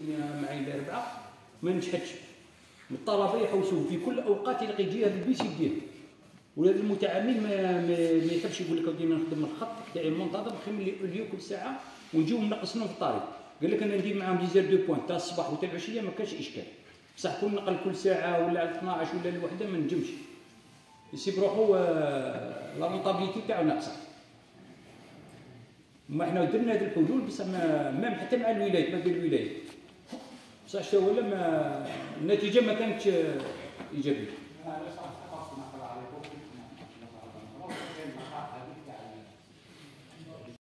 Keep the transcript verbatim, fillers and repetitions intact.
معي الاربعه ما نجحتش. الطلبه يحوسوا في كل اوقات يلقى يجي هذا البيس يديه، وهذا المتعامل ما ما يحبش يقول لك ديما نخدم الخط تاعي منتظم نخلي اليوم كل ساعه ونجيو نقصنهم في الطريق. قال لك انا ندير معاهم ديزير دو بوان تاع الصباح وتاع العشيه ما كانش اشكال، بصح كون نقل كل ساعه ولا على اثناش ولا الوحده ما نجمش يسيب روحو لا رونطابيليتي تاعو ناقصه. ما احنا درنا هذه الحلول بصح ما حتى مع الولايات ما دير الولايات بصح حتى هو ما النتيجه ما كانتش ايجابيه.